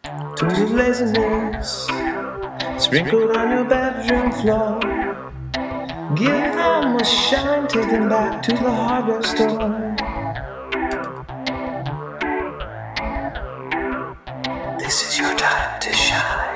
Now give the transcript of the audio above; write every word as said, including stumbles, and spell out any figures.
Tools of laziness sprinkled on your bedroom floor. Give them a shine, take them back to the hardware store. This is your time to shine.